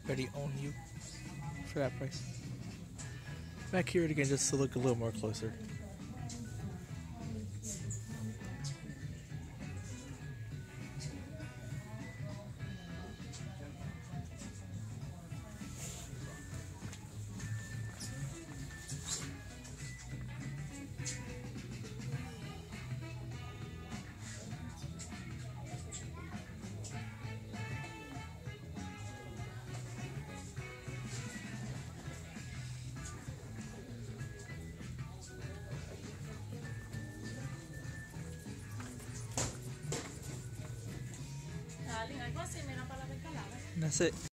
already own you for that price. Back here again just to look a little more closer. That's it.